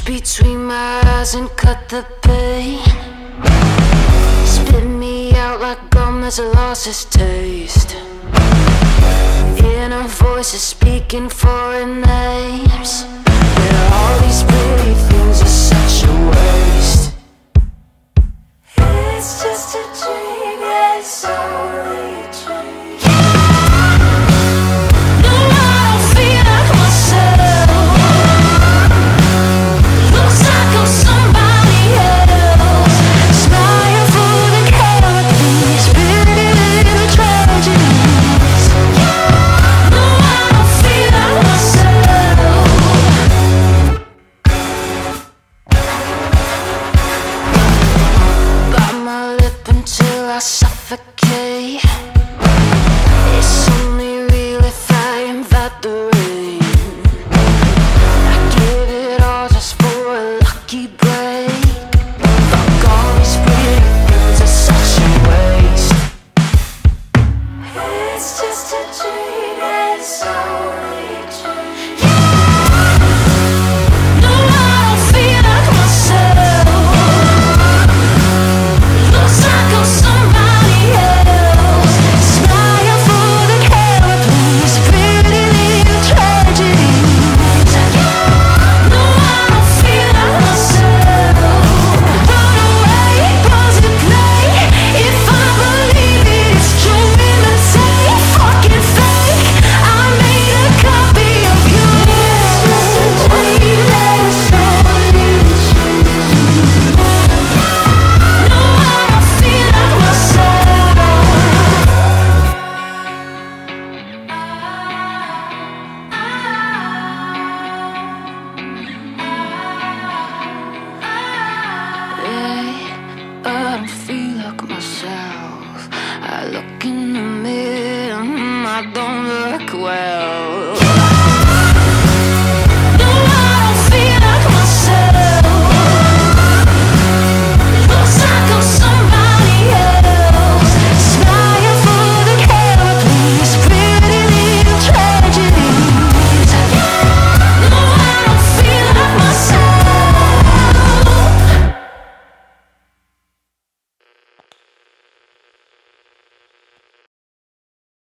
between my eyes and cut the pain. Spit me out like gum that's lost its taste. Inner voices speaking foreign names. Where all these pretty things are such a waste. It's just a dream, yeah, it's only a dream. No, I don't feel like myself. Looks like I'm somebody else. Smile for the characters, pretty little tragedies. No, I don't feel like myself. Bite my lip until I suffocate. It's only real if I invite the rain. I give it all just for a lucky break. Fuck all these pretty things are such a waste. It's just a dream, it's only a dream. No, I don't feel like myself. Looks like I'm somebody else. Smile for the characters, pretty little tragedies. No, I don't feel like myself. Run away, pause and play. If I believe it, it's true. Imitate, fucking fake. I made a copy of you. It's just a dream, it's only a dream. No, I don't feel like myself. I don't feel like myself. I look in the mirror, I don't look well.